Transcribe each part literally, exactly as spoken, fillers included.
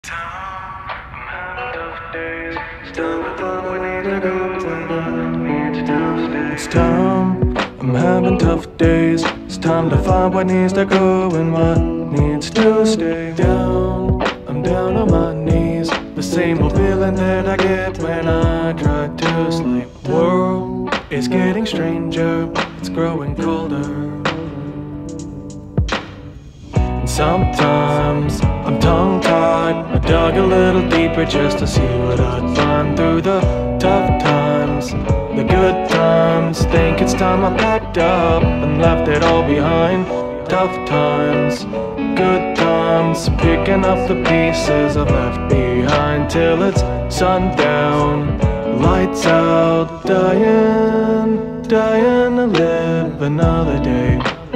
It's time, I'm having tough days. It's time to find what needs to go and what needs to stay. Down, I'm down on my knees. The same old feeling that I get when I try to sleep. World is getting stranger, it's growing colder. And sometimes I'm tongue-tied. I dug a little deeper just to see what I'd find through the tough times. The good times, think it's time I packed up and left it all behind. Tough times, good times, picking up the pieces I've left behind till it's sundown, lights out, dying, dying to live another day.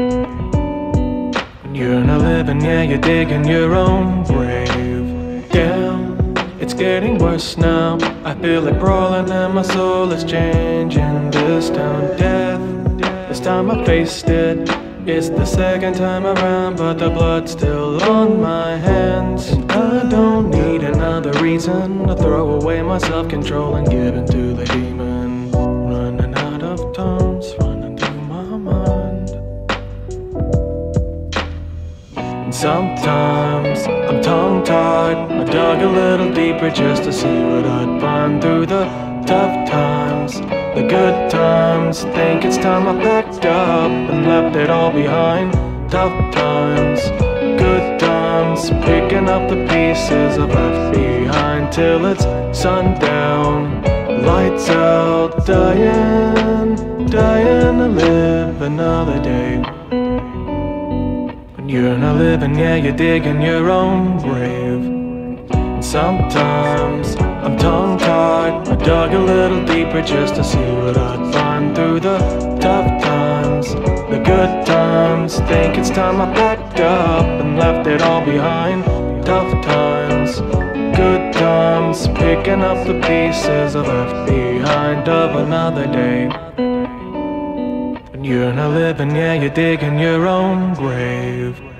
When you're not living, yeah, you're digging your own grave. Damn, it's getting worse now. I feel like brawling and my soul is changing this town. Death, this time I faced it. It's the second time around, but the blood's still on my hands. And I don't need another reason to throw away my self-control and give in to the demon. Running out of terms, running through my mind. And sometimes I'm tongue-tied. I dug a little deeper just to see what I'd find through the tough times. The good times, think it's time I packed up and left it all behind. Tough times, good times, picking up the pieces I've left behind till it's sundown, lights out, dying, dying to live another day. When you're not living, yeah, you're digging your own grave. And sometimes I'm tongue-tied. I dug a little deeper just to see what I'd find through the tough times. The good times, think it's time I packed up and left it all behind. Tough times, good times, picking up the pieces I left behind of another day. When you're not living, yeah, you're digging your own grave.